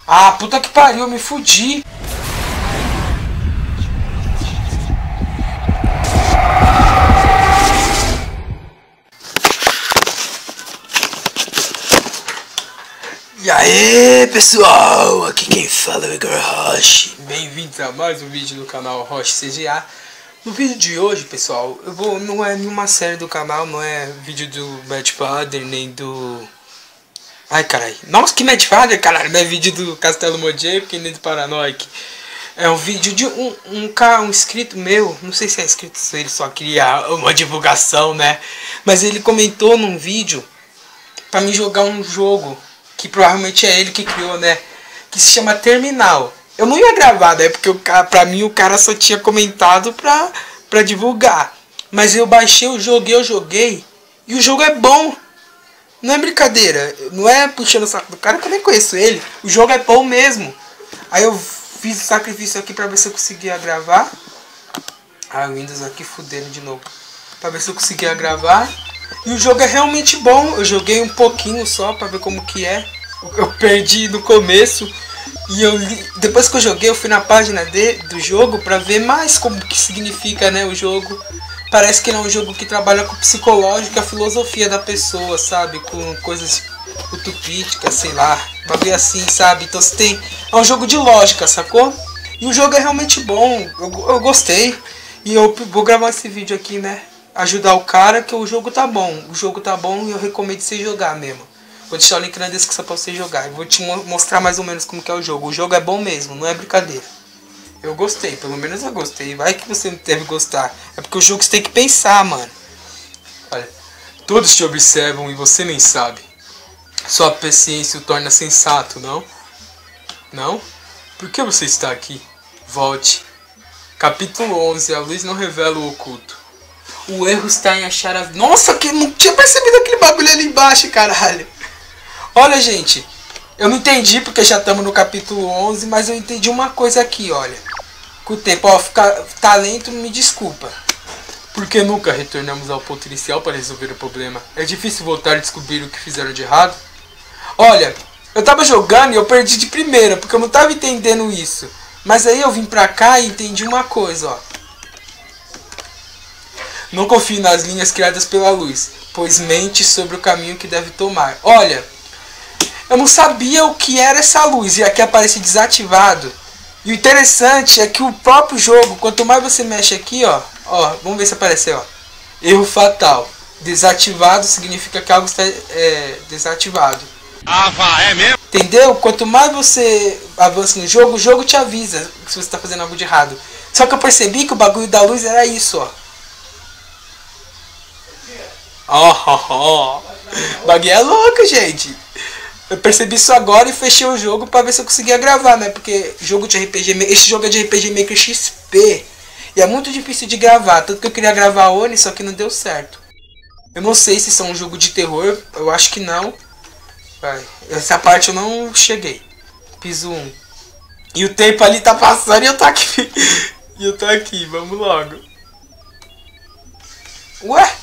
Ah, puta que pariu, eu me fudi. E aí pessoal, aqui quem fala é o Igor Roche. Bem-vindos a mais um vídeo do canal Roche CGA. No vídeo de hoje, pessoal, não é nenhuma série do canal, não é vídeo do Mad Father, nem do... Ai, caralho. Nossa, que Mad Father, caralho. Não é vídeo do Castelo Modjeco, nem do Paranoic. É um vídeo de um inscrito meu. Não sei se é inscrito, se ele só queria uma divulgação, né? Mas ele comentou num vídeo pra mim jogar um jogo que provavelmente é ele que criou, né? Que se chama Terminal. Eu não ia gravar, né? Porque pra mim o cara só tinha comentado pra divulgar. Mas eu baixei o jogo e eu joguei. E o jogo é bom. Não é brincadeira, não é puxando o saco do cara que eu nem conheço ele. O jogo é bom mesmo. Aí eu fiz o sacrifício aqui pra ver se eu conseguia gravar. Ah, o Windows aqui fudendo de novo. Pra ver se eu conseguia gravar. E o jogo é realmente bom. Eu joguei um pouquinho só pra ver como que é. Eu perdi no começo. E depois que eu joguei, eu fui na página do jogo pra ver mais como que significa, né, o jogo. Parece que ele é um jogo que trabalha com o psicológico e a filosofia da pessoa, sabe? Com coisas utopísticas, sei lá. Pra ver assim, sabe? Então você tem... É um jogo de lógica, sacou? E o jogo é realmente bom. Eu gostei. E eu vou gravar esse vídeo aqui, né? Ajudar o cara, que o jogo tá bom. O jogo tá bom e eu recomendo você jogar mesmo. Vou deixar o link na descrição pra você jogar. Eu vou te mostrar mais ou menos como que é o jogo. O jogo é bom mesmo, não é brincadeira. Eu gostei, pelo menos eu gostei. Vai que você não deve gostar. É porque o jogo você tem que pensar, mano. Olha, todos te observam e você nem sabe. Sua paciência o torna sensato, não? Não? Por que você está aqui? Volte. Capítulo 11. A luz não revela o oculto. O erro está em achar a... Nossa, que não tinha percebido aquele bagulho ali embaixo, caralho. Olha, gente. Eu não entendi porque já estamos no capítulo 11, mas eu entendi uma coisa aqui, olha. Com o tempo, ó, tá lento, me desculpa. Porque nunca retornamos ao ponto inicial para resolver o problema. É difícil voltar e descobrir o que fizeram de errado. Olha, eu tava jogando e eu perdi de primeira, porque eu não tava entendendo isso. Mas aí eu vim pra cá e entendi uma coisa, ó. Não confie nas linhas criadas pela luz, pois mente sobre o caminho que deve tomar. Olha, eu não sabia o que era essa luz e aqui aparece desativado. E o interessante é que o próprio jogo, quanto mais você mexe aqui, ó, vamos ver se apareceu, ó. Erro fatal. Desativado significa que algo está desativado. Ah, vá, é mesmo? Entendeu? Quanto mais você avança no jogo, o jogo te avisa se você está fazendo algo de errado. Só que eu percebi que o bagulho da luz era isso, ó. O bagulho é louco, gente. Eu percebi isso agora e fechei o jogo pra ver se eu conseguia gravar, né? Porque jogo de RPG, esse jogo é de RPG Maker XP. E é muito difícil de gravar. Tanto que eu queria gravar Oni, só que não deu certo. Eu não sei se isso é um jogo de terror. Eu acho que não. Essa parte eu não cheguei. Piso 1. E o tempo ali tá passando e eu tô aqui. E eu tô aqui, vamos logo. Ué?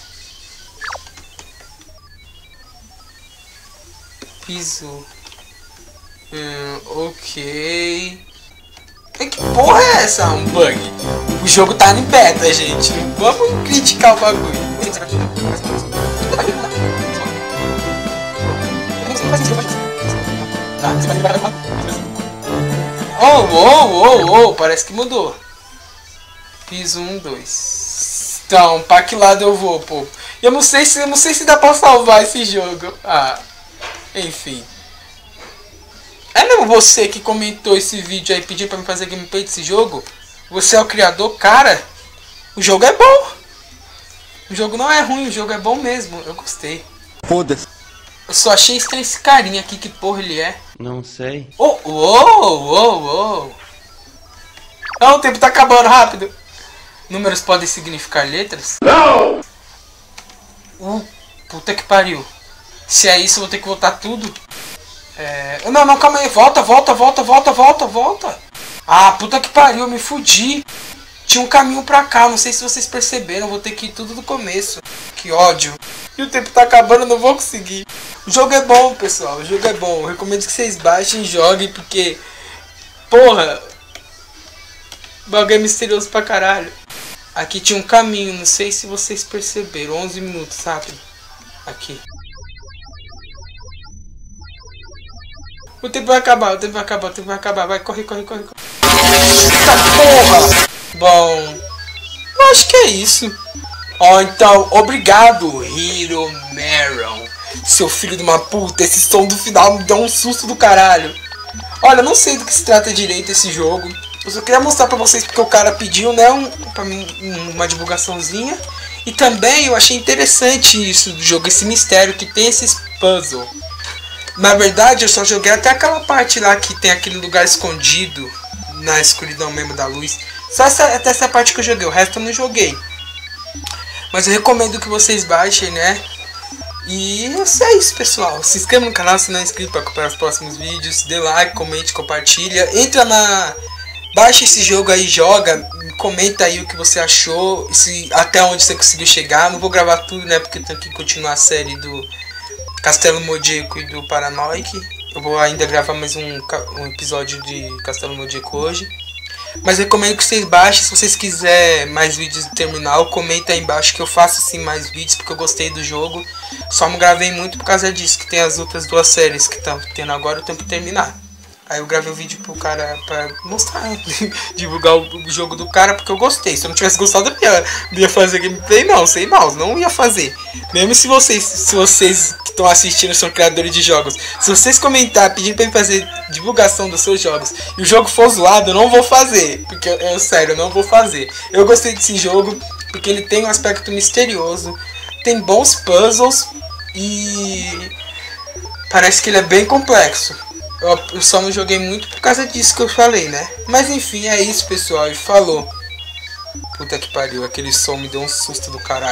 Piso. Ok. Que porra é essa? Um bug. O jogo tá em beta, gente. Vamos criticar o bagulho. Oh, parece que mudou. Piso 1, 2. Então, pra que lado eu vou, pô? Eu não sei se dá pra salvar esse jogo. Enfim. É mesmo você que comentou esse vídeo aí, pediu pra me fazer gameplay desse jogo? Você é o criador? Cara, o jogo é bom. O jogo não é ruim, o jogo é bom mesmo. Eu gostei. Foda-se. Eu só achei estranho esse carinha aqui, que porra ele é? Não sei. Não, o tempo tá acabando, rápido. Números podem significar letras? Não! Puta que pariu. Se é isso, eu vou ter que voltar tudo. Não, calma aí. Volta. Ah, puta que pariu, eu me fudi. Tinha um caminho pra cá, não sei se vocês perceberam. Eu vou ter que ir tudo do começo. Que ódio. E o tempo tá acabando, eu não vou conseguir. O jogo é bom, pessoal. O jogo é bom. Eu recomendo que vocês baixem e joguem, porque... Porra! O bagulho é misterioso pra caralho. Aqui tinha um caminho, não sei se vocês perceberam. 11 minutos, rápido. Aqui. O tempo vai acabar, o tempo vai acabar, o tempo vai acabar. Vai, corre, corre, corre. Eita porra! Bom, eu acho que é isso. Ó, então, obrigado, Hero Meron. Seu filho de uma puta, esse som do final me deu um susto do caralho. Olha, eu não sei do que se trata direito esse jogo. Eu só queria mostrar pra vocês porque o cara pediu, né, pra mim, uma divulgaçãozinha. E também eu achei interessante isso do jogo, esse mistério que tem esses puzzles. Na verdade eu só joguei até aquela parte lá que tem aquele lugar escondido na escuridão mesmo da luz. Só até essa parte que eu joguei, o resto eu não joguei. Mas eu recomendo que vocês baixem, né? E é isso, pessoal. Se inscreva no canal se não é inscrito para acompanhar os próximos vídeos. Dê like, comente, compartilha. Entra na... Baixa esse jogo aí, joga. Comenta aí o que você achou. Até onde você conseguiu chegar. Não vou gravar tudo, né? Porque eu tenho que continuar a série do Castelo Modieco e do Paranoic. Eu vou ainda gravar mais um episódio de Castelo Modieco hoje. Mas recomendo que vocês baixem. Se vocês quiserem mais vídeos do terminal, comenta aí embaixo que eu faço sim mais vídeos, porque eu gostei do jogo. Só não gravei muito por causa disso, que tem as outras duas séries que estão tendo agora, eu tenho que terminar. Aí eu gravei o vídeo pro cara pra mostrar, divulgar o jogo do cara, porque eu gostei. Se eu não tivesse gostado, eu não ia fazer gameplay não, sem mouse, não ia fazer. Mesmo se vocês que estão assistindo são criadores de jogos, se vocês comentar pedindo pra eu fazer divulgação dos seus jogos e o jogo for zoado, eu não vou fazer, porque sério, eu não vou fazer. Eu gostei desse jogo porque ele tem um aspecto misterioso, tem bons puzzles e parece que ele é bem complexo. Eu só não joguei muito por causa disso que eu falei, né? Mas enfim, é isso, pessoal. E falou. Puta que pariu, aquele som me deu um susto do caralho.